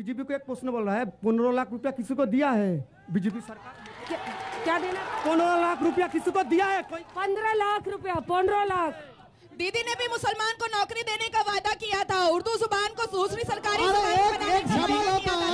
BJP को एक प्रश्न बोल रहा है, 15 लाख रुपया किसी को दिया है बीजेपी सरकार? क्या देना? 15 लाख रुपया किसी को दिया है कोई? 15 लाख रुपया, 15 लाख। दीदी ने भी मुसलमान को नौकरी देने का वादा किया था, उर्दू जुबान को दूसरी सरकारी एक सवाल होता है,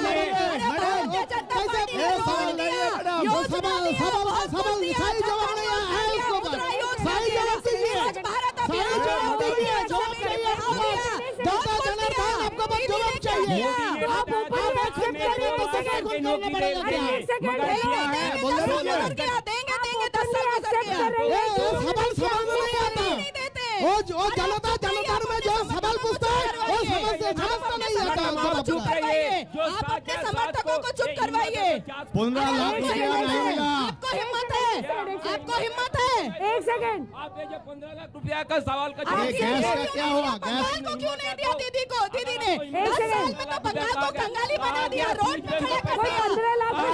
जनता में जो सवाल पूछता है वो समझता नहीं आता। चुप रहिए, आप अपने समर्थकों को चुप करवाइए। 15 लाख रुपया नहीं मिला। आपको हिम्मत है, आपको हिम्मत है। एक सेकंड, आप ये जो 15 लाख रुपया का सवाल का गैस का क्या हुआ? बंगाल को क्यों नहीं दिया दीदी को? दीदी ने 10 साल में तो बंगाल को कंगाली बना दिया, रोड पे खड़ा कर दिया। 15 लाख खड़ा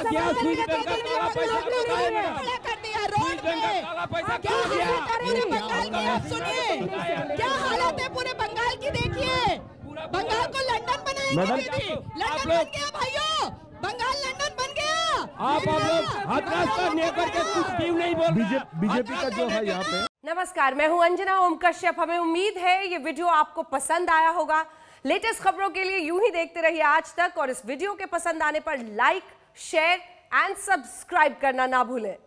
कर दिया रोड पे। क्या हालत है पूरे बंगाल की? आप सुनिए, क्या हालत है पूरे बंगाल की? देखिए, बंगाल को लंदन बनाएंगे दीदी। लंदन बन गया भाइयों, बंगाल लंदन बन गया। आप लोग हताश करने करके कुछ क्यों नहीं बोल? बीजेपी का जो है यहाँ पे। नमस्कार, मैं हूं अंजना ओम कश्यप। हमें उम्मीद है ये वीडियो आपको पसंद आया होगा। लेटेस्ट खबरों के लिए यूं ही देखते रहिए आज तक, और इस वीडियो के पसंद आने पर लाइक, शेयर एंड सब्सक्राइब करना ना भूलें।